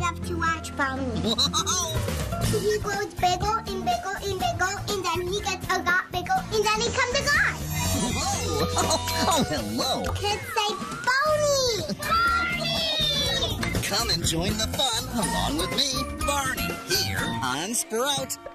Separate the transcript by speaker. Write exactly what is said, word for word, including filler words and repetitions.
Speaker 1: love to watch Barney.
Speaker 2: Whoa!
Speaker 1: He grows bigger and bigger and bigger, and then he gets a lot bigger, and then he comes a guy.
Speaker 2: Whoa! Oh, oh, hello!
Speaker 1: Kids say Barney! Barney!
Speaker 2: Come and join the fun along with me, Barney, here on Sprout.